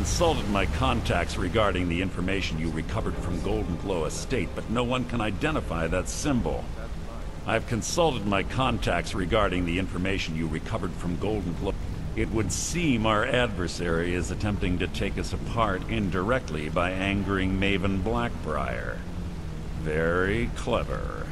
consulted my contacts regarding the information you recovered from Golden Glow Estate, but no one can identify that symbol. I've consulted my contacts regarding the information you recovered from Golden Glow. It would seem our adversary is attempting to take us apart indirectly by angering Maven Blackbriar. Very clever.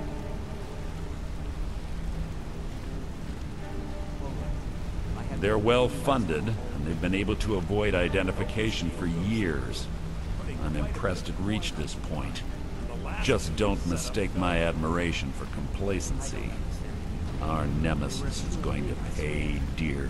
They're well funded, and they've been able to avoid identification for years. I'm impressed it reached this point. Just don't mistake my admiration for complacency. Our nemesis is going to pay dearly.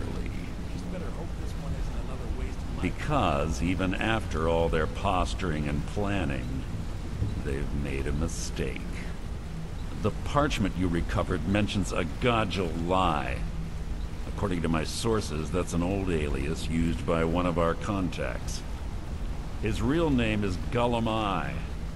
Because even after all their posturing and planning, they've made a mistake. The parchment you recovered mentions a Godgel lie. According to my sources, that's an old alias used by one of our contacts. His real name is Gullum Eye.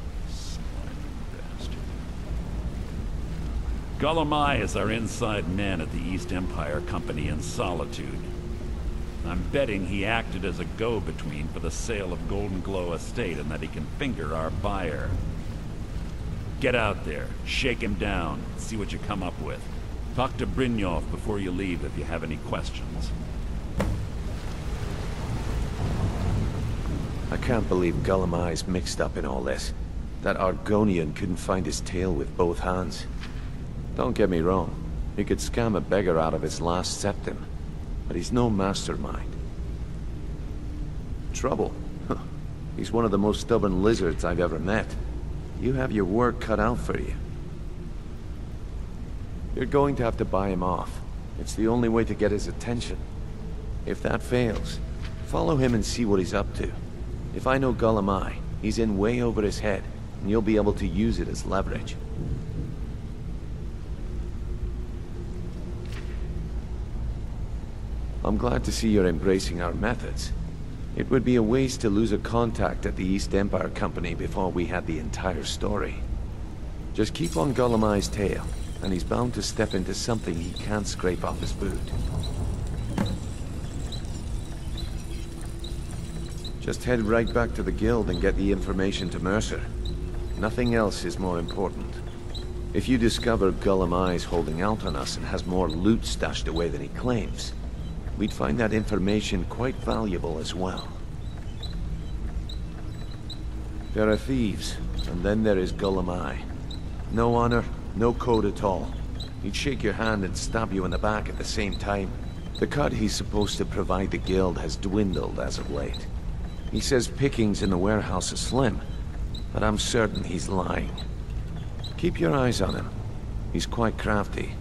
Gullum Eye is our inside man at the East Empire Company in Solitude. I'm betting he acted as a go-between for the sale of Golden Glow Estate and that he can finger our buyer. Get out there, shake him down, see what you come up with. Talk to Brynjolf before you leave if you have any questions. I can't believe Gullum Eye's mixed up in all this. That Argonian couldn't find his tail with both hands. Don't get me wrong, he could scam a beggar out of his last septim, but he's no mastermind. Trouble? Huh. He's one of the most stubborn lizards I've ever met. You have your work cut out for you. You're going to have to buy him off. It's the only way to get his attention. If that fails, follow him and see what he's up to. If I know Gullum Eye, he's in way over his head, and you'll be able to use it as leverage. I'm glad to see you're embracing our methods. It would be a waste to lose a contact at the East Empire Company before we had the entire story. Just keep on Gullum Eye's tail, and he's bound to step into something he can't scrape off his boot. Just head right back to the guild and get the information to Mercer. Nothing else is more important. If you discover Gullum Eye's holding out on us and has more loot stashed away than he claims, we'd find that information quite valuable as well. There are thieves, and then there is Gullum Eye. No honor, no code at all. He'd shake your hand and stab you in the back at the same time. The cut he's supposed to provide the guild has dwindled as of late. He says pickings in the warehouse are slim, but I'm certain he's lying. Keep your eyes on him. He's quite crafty.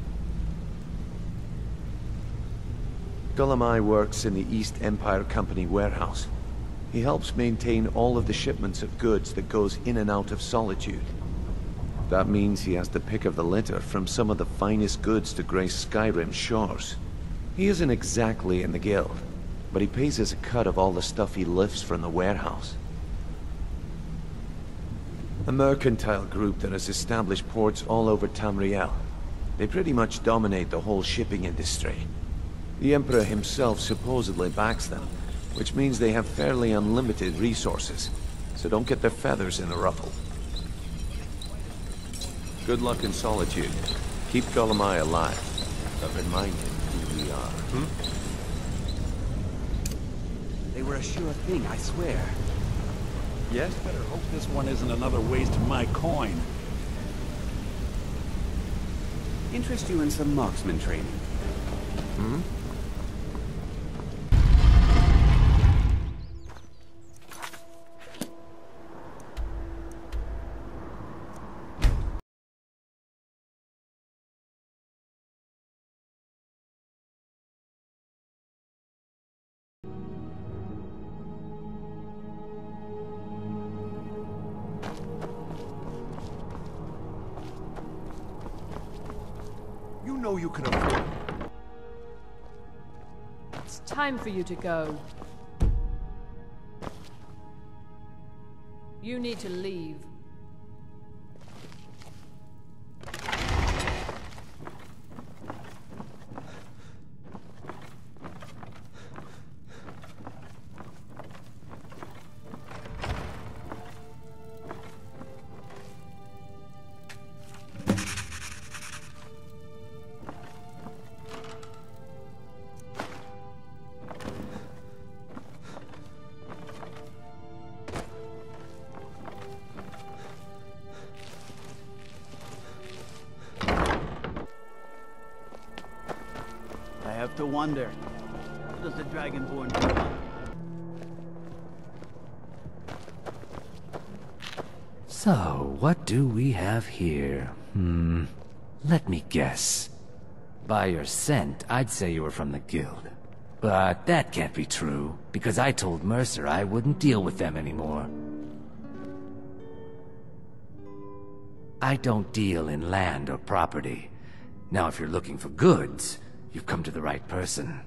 Gullum Eye works in the East Empire Company warehouse. He helps maintain all of the shipments of goods that goes in and out of Solitude. That means he has the pick of the litter from some of the finest goods to grace Skyrim's shores. He isn't exactly in the guild, but he pays us a cut of all the stuff he lifts from the warehouse. A mercantile group that has established ports all over Tamriel. They pretty much dominate the whole shipping industry. The Emperor himself supposedly backs them, which means they have fairly unlimited resources, so don't get their feathers in a ruffle. Good luck in Solitude. Keep Gullum Eye alive, but remind him who we are. They were a sure thing, I swear. Yes? Better hope this one isn't another waste of my coin. Interest you in some marksman training? Hmm? You know you can afford... It's time for you to go. You need to leave. wonder. What does the Dragonborn do? So, what do we have here? Let me guess. By your scent, I'd say you were from the guild. But that can't be true, because I told Mercer I wouldn't deal with them anymore. I don't deal in land or property. Now, if you're looking for goods, you've come to the right person.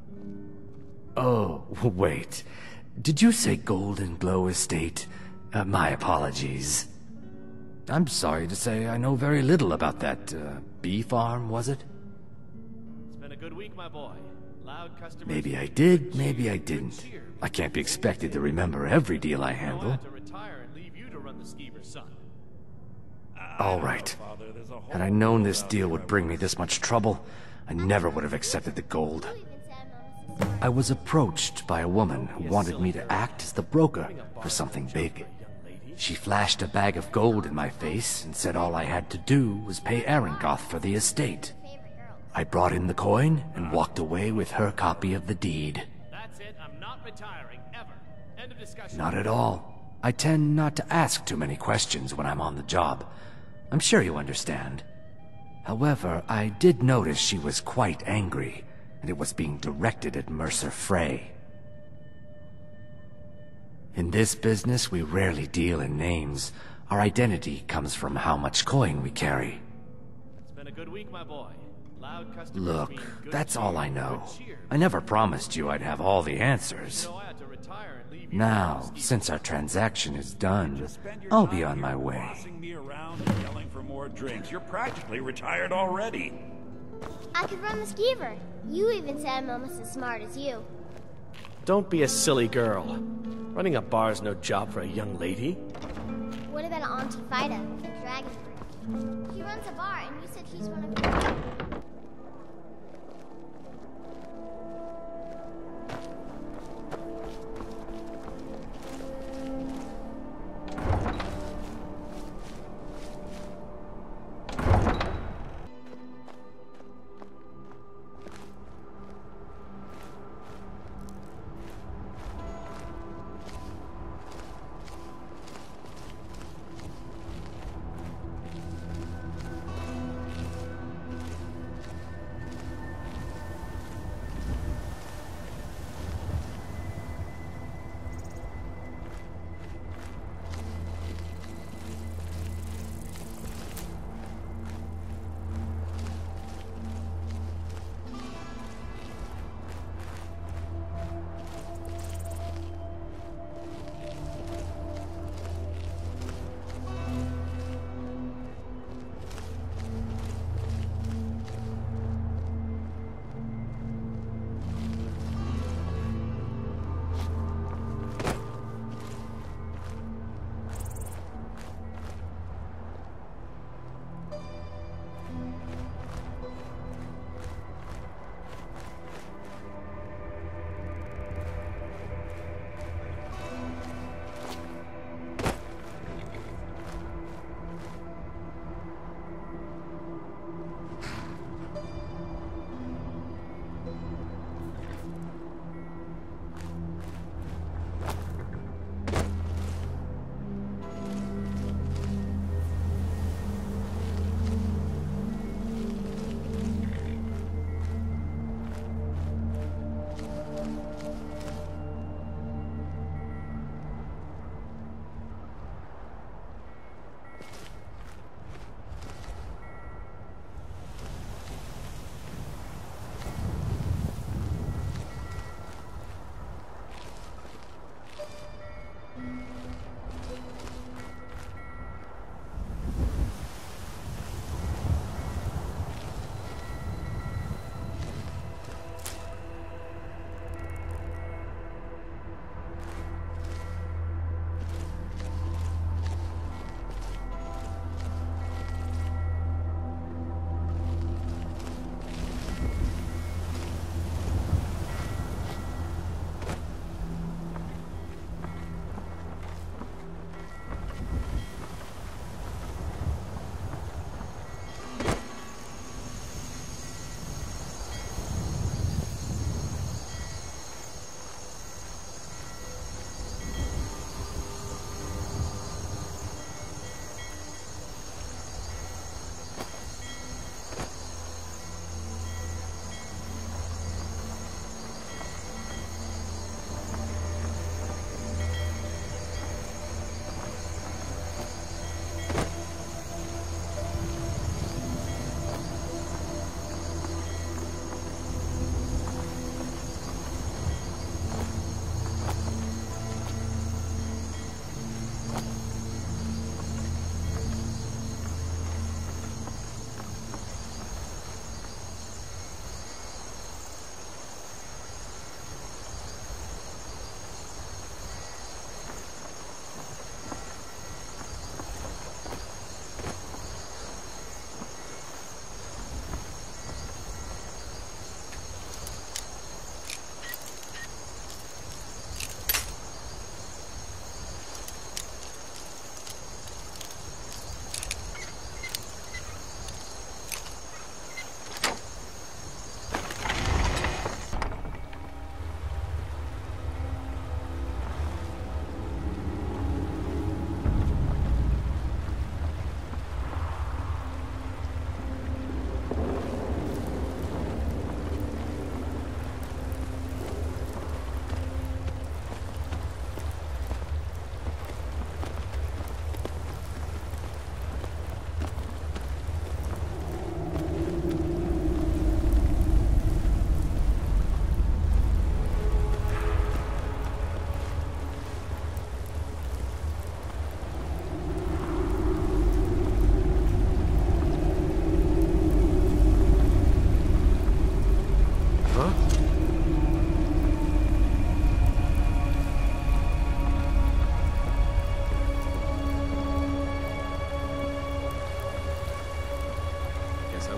Oh, wait. Did you say Golden Glow Estate? My apologies. I'm sorry to say I know very little about that, bee farm, was it? It's been a good week, my boy. Loud customers. Maybe I did, maybe I didn't. I can't be expected to remember every deal I handle. I have to retire and leave you to run the Skeever, son. All right. Had I known this deal would bring me this much trouble, I never would have accepted the gold. I was approached by a woman who wanted me to act as the broker for something big. She flashed a bag of gold in my face and said all I had to do was pay Arangoth for the estate. I brought in the coin and walked away with her copy of the deed. That's it. I'm not retiring, ever. End of discussion. Not at all. I tend not to ask too many questions when I'm on the job. I'm sure you understand. However, I did notice she was quite angry, and it was being directed at Mercer Frey. In this business, we rarely deal in names. Our identity comes from how much coin we carry. It's been a good week, my boy. Loud customers. Look, mean good that's cheer, all I know. good cheer. I never promised you I'd have all the answers. So I had to retire and leave you Now, to run the Skeever. since our transaction is done, I'll be on my way. Bossing me around and yelling for more drinks. You're practically retired already. I could run the Skeever. You even said I'm almost as smart as you. Don't be a silly girl. Running a bar is no job for a young lady. What about Auntie Fida, the Dragonborn? She runs a bar, and you said she's one of your...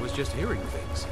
was just hearing things.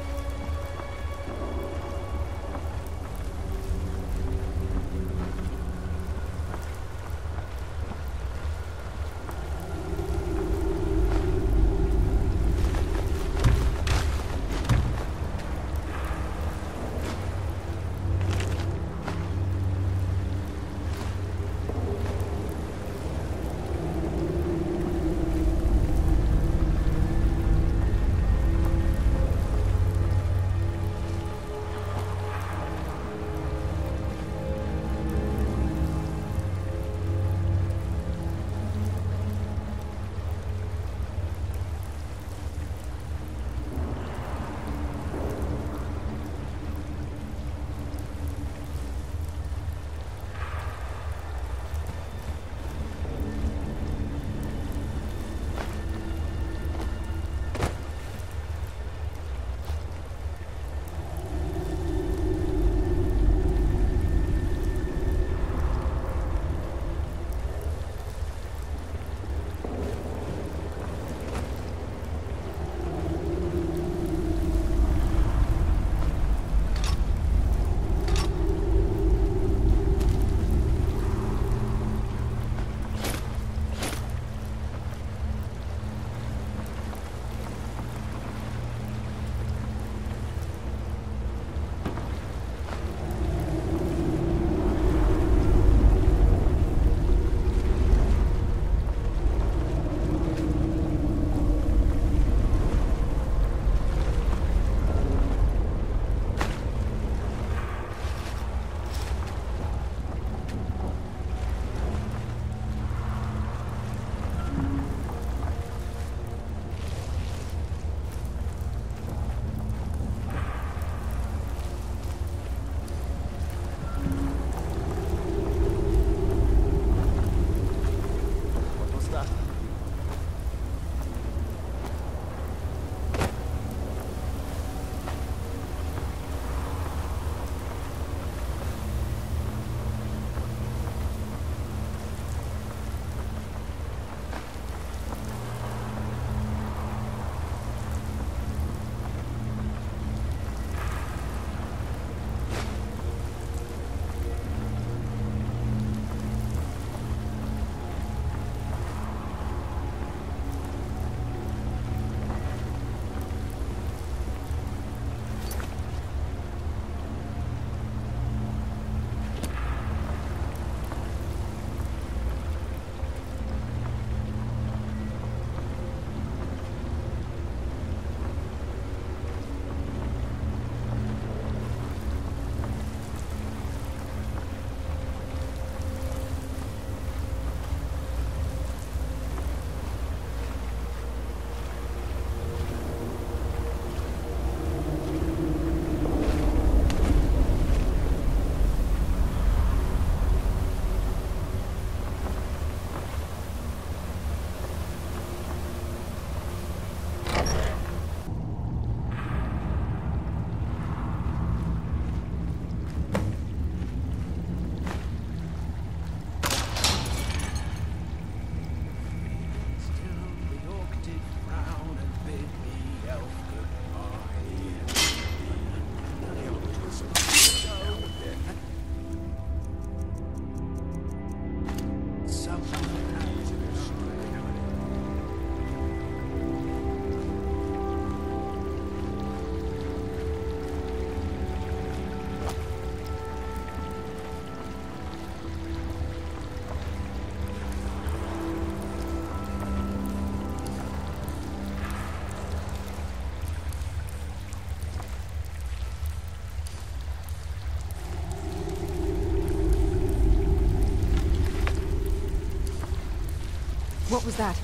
What was that?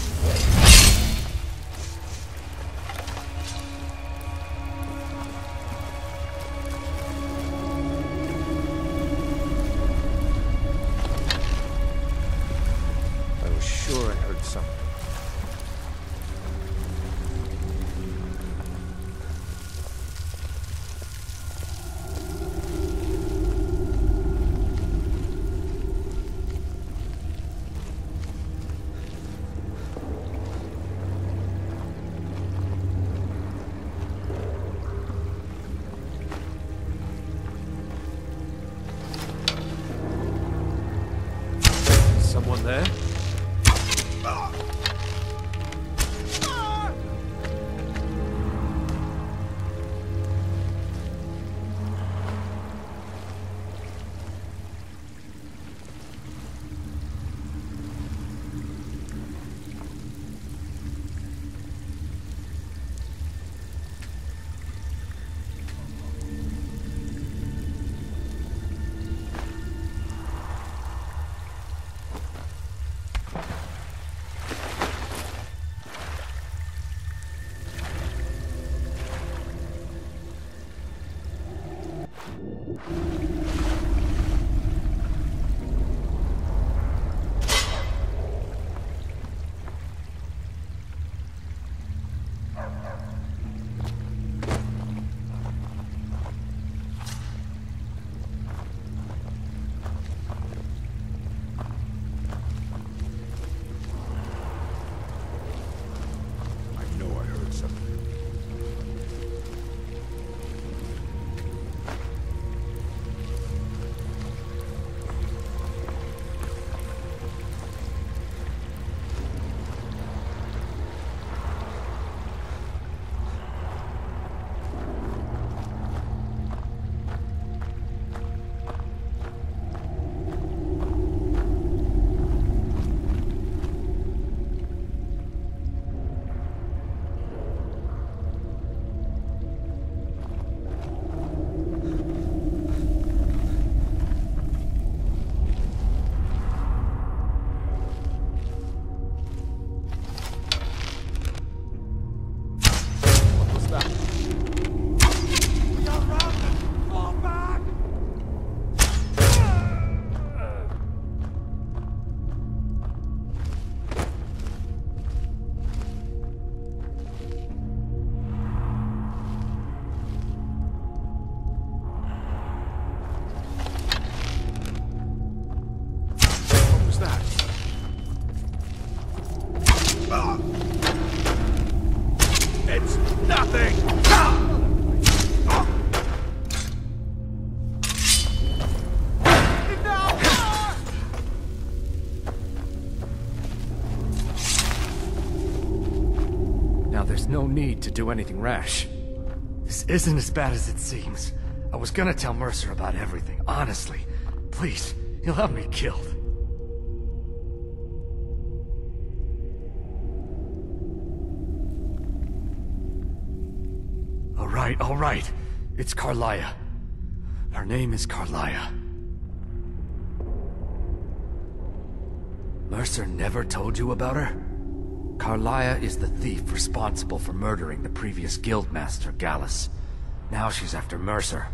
I was sure I heard something. someone there. No need to do anything rash. This isn't as bad as it seems. I was gonna tell Mercer about everything, honestly. Please, he'll have me killed. All right. It's Carlia. Her name is Carlia. Mercer never told you about her? Carlia is the thief responsible for murdering the previous guildmaster, Gallus. Now she's after Mercer.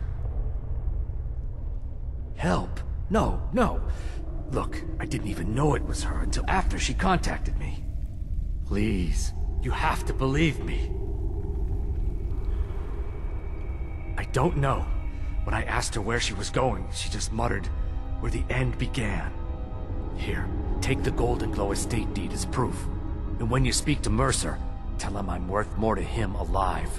Help? No. Look, I didn't even know it was her until after she contacted me. Please, you have to believe me. I don't know. When I asked her where she was going, she just muttered, "Where the end began." Here, take the Golden Glow estate deed as proof. And when you speak to Mercer, tell him I'm worth more to him alive.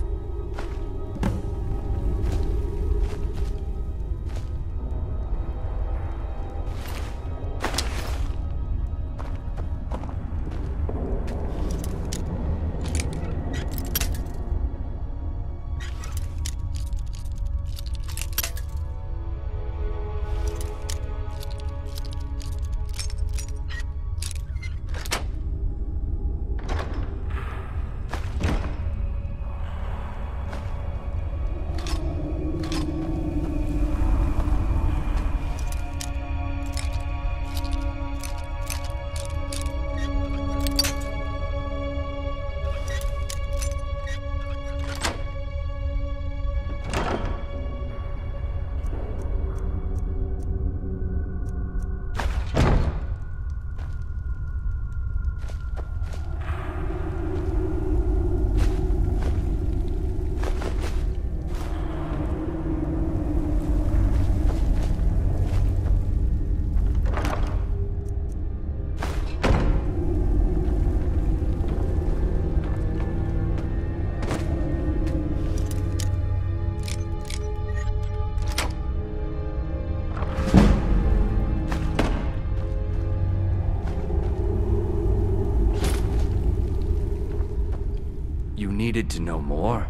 You needed to know more?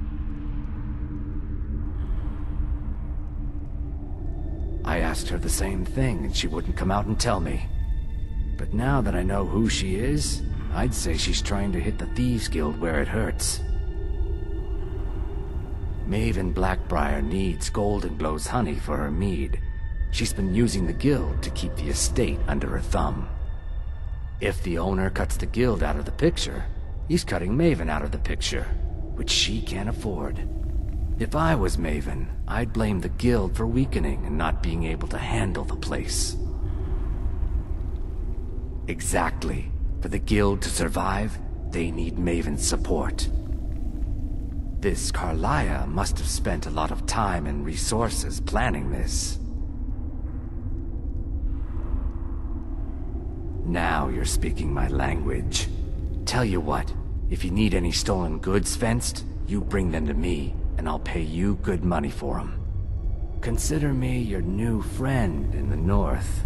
I asked her the same thing, and she wouldn't come out and tell me. But now that I know who she is, I'd say she's trying to hit the Thieves Guild where it hurts. Maven Blackbriar needs Goldenglow's honey for her mead. She's been using the guild to keep the estate under her thumb. If the owner cuts the guild out of the picture, he's cutting Maven out of the picture, which she can't afford. If I was Maven, I'd blame the guild for weakening and not being able to handle the place. Exactly. For the guild to survive, they need Maven's support. This Karliah must have spent a lot of time and resources planning this. Now you're speaking my language. Tell you what, if you need any stolen goods fenced, you bring them to me, and I'll pay you good money for them. Consider me your new friend in the north.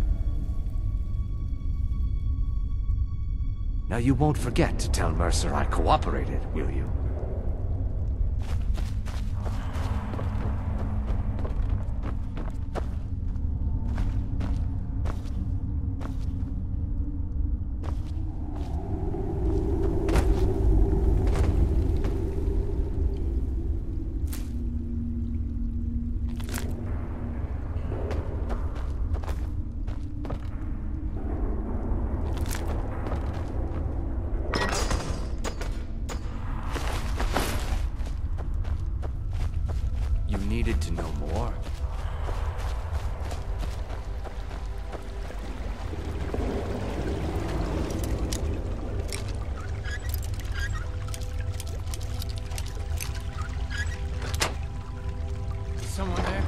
Now you won't forget to tell Mercer I cooperated, will you? Needed to know more. Is someone there?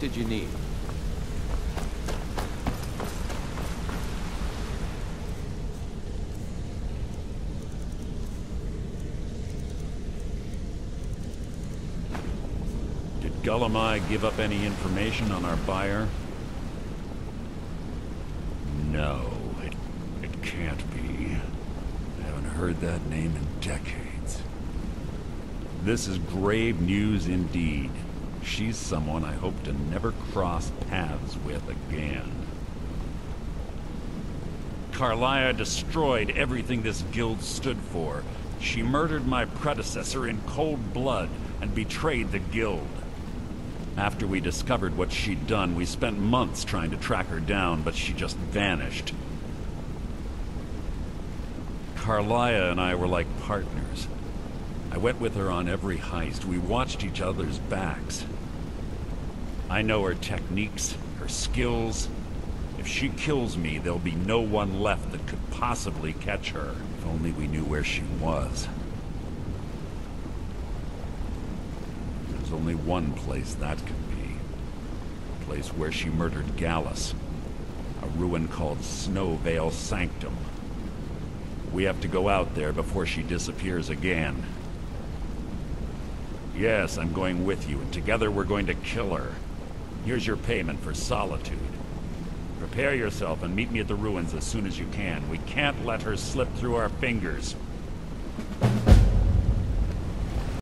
did you need? Did Gulamai give up any information on our buyer? No, it can't be. I haven't heard that name in decades. This is grave news indeed. She's someone I hope to never cross paths with again. Karliah destroyed everything this guild stood for. She murdered my predecessor in cold blood and betrayed the guild. After we discovered what she'd done, we spent months trying to track her down, but she just vanished. Karliah and I were like partners. I went with her on every heist. We watched each other's backs. I know her techniques, her skills. If she kills me, there'll be no one left that could possibly catch her. If only we knew where she was. There's only one place that could be. A place where she murdered Gallus. A ruin called Snowvale Sanctum. We have to go out there before she disappears again. Yes, I'm going with you, and together we're going to kill her. Here's your payment for solitude. Prepare yourself and meet me at the ruins as soon as you can. We can't let her slip through our fingers.